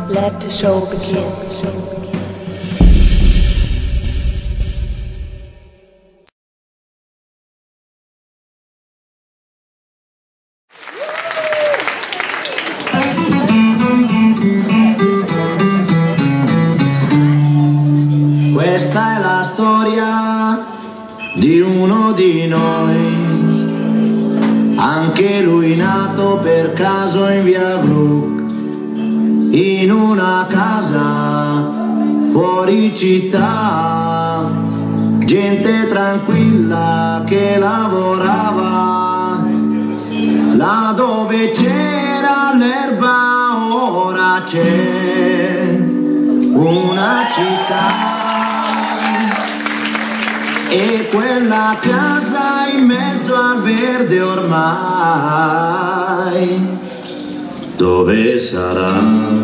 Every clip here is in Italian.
Let the show begin. Questa è la storia di uno di noi, anche lui nato per caso in via Gluck, in una casa fuori città, gente tranquilla che lavorava, là dove c'era l'erba ora c'è una città. E quella casa in mezzo al verde ormai, dove sarà?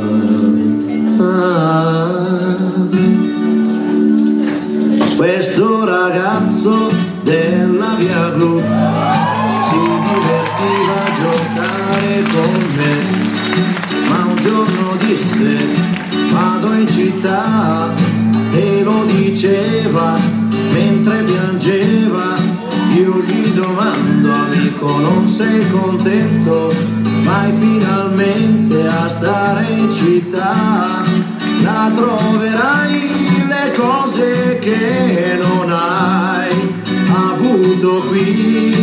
Questo ragazzo della via Gluck si divertiva a giocare con me, ma un giorno disse vado in città, e lo diceva mentre piangeva. Io gli domando amico non sei contento? Vai finalmente a stare in città, là troverai le cose che non hai avuto qui.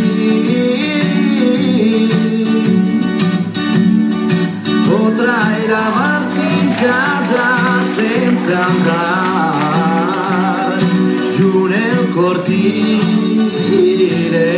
Potrai lavarti in casa senza andare giù nel cortile.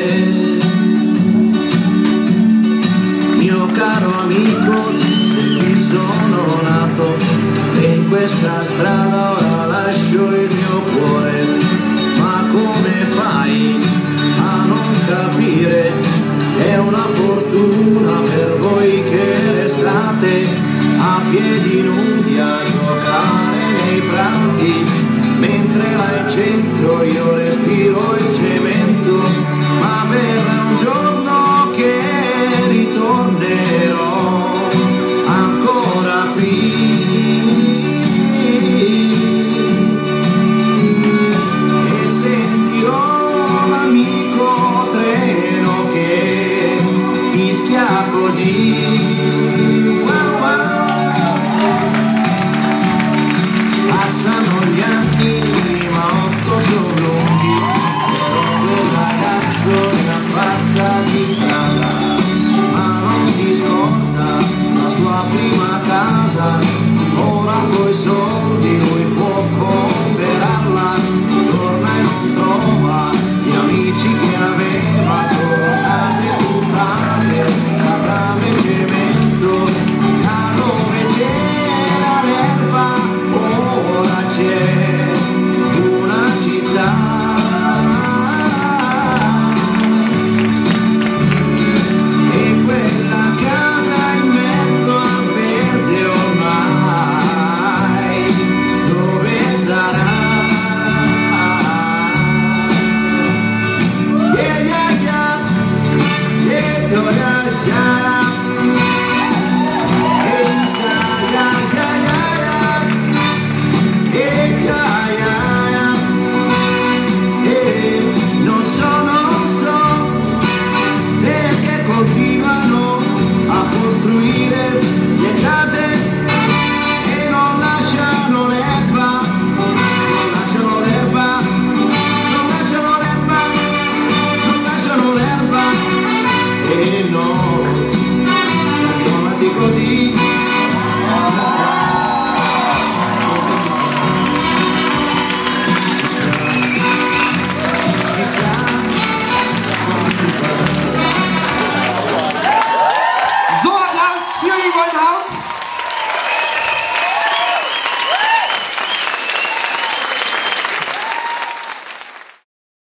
Mio caro amico disse qui sono nato e in questa strada ora lascio il mio cuore. Ma come fai a non capire? È una fortuna per voi che restate a piedi nudi a giocare nei prati, mentre là in centro io respiro il cemento. Ma verrà un giorno che ritornerò ancora qui e sentirò l'amico treno che fischia così. Passano gli anni, ma 8 sono lunghi, però quel ragazzo ne ha fatta di strada, ma non si scorda la sua prima casa. Ora coi soldi lui può comprarla, torna e non trova gli amici che aveva, solo case su case, la trame e cemento, da dove c'era l'erba ora c'è una città. E quella casa in mezzo al verde ormai, dove sarà? Yeah, yeah, yeah. Yeah, yeah, yeah. Non so perché continuano a costruire le case e non lasciano l'erba, non lasciano l'erba, non lasciano l'erba, non lasciano l'erba, e no.